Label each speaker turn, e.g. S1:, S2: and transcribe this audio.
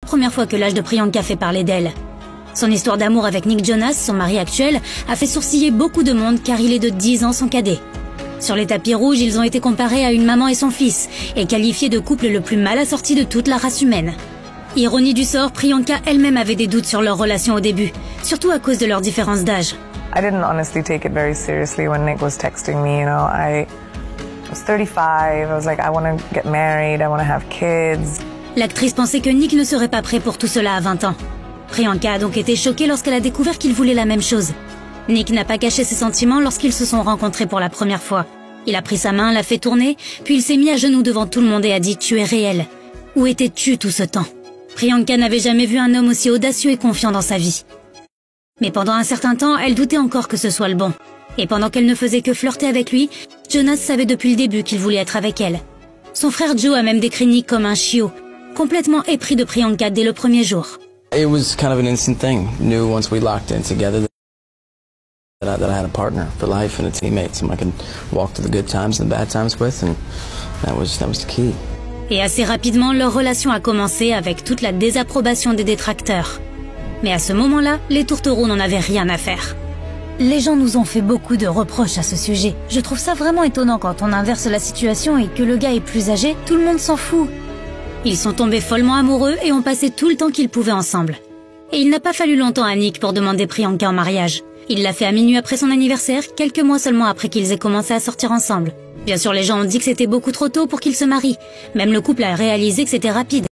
S1: Première fois que l'âge de Priyanka fait parler d'elle. Son histoire d'amour avec Nick Jonas, son mari actuel, a fait sourciller beaucoup de monde car il est de 10 ans son cadet. Sur les tapis rouges, ils ont été comparés à une maman et son fils et qualifiés de couple le plus mal assorti de toute la race humaine. Ironie du sort, Priyanka elle-même avait des doutes sur leur relation au début, surtout à cause de leur différence d'âge.
S2: I didn't honestly take it very seriously when Nick was texting me, you know. I was 35, I was like, I want to get married, I want to have kids.
S1: L'actrice pensait que Nick ne serait pas prêt pour tout cela à 20 ans. Priyanka a donc été choquée lorsqu'elle a découvert qu'il voulait la même chose. Nick n'a pas caché ses sentiments lorsqu'ils se sont rencontrés pour la première fois. Il a pris sa main, l'a fait tourner, puis il s'est mis à genoux devant tout le monde et a dit « Tu es réel ». Où étais-tu tout ce temps? Priyanka n'avait jamais vu un homme aussi audacieux et confiant dans sa vie. Mais pendant un certain temps, elle doutait encore que ce soit le bon. Et pendant qu'elle ne faisait que flirter avec lui, Jonas savait depuis le début qu'il voulait être avec elle. Son frère Joe a même décrit Nick comme un chiot, complètement épris de Priyanka dès le premier jour.
S3: It was kind of an instant thing. Knew once we locked in together that I had a partner for life and a teammate, someone I could walk through the good times and the bad times with, and that was the key.
S1: Et assez rapidement, leur relation a commencé avec toute la désapprobation des détracteurs. Mais à ce moment-là, les tourtereaux n'en avaient rien à faire. Les gens nous ont fait beaucoup de reproches à ce sujet. Je trouve ça vraiment étonnant quand on inverse la situation et que le gars est plus âgé, tout le monde s'en fout. Ils sont tombés follement amoureux et ont passé tout le temps qu'ils pouvaient ensemble. Et il n'a pas fallu longtemps à Nick pour demander Priyanka en mariage. Il l'a fait à minuit après son anniversaire, quelques mois seulement après qu'ils aient commencé à sortir ensemble. Bien sûr, les gens ont dit que c'était beaucoup trop tôt pour qu'ils se marient. Même le couple a réalisé que c'était rapide.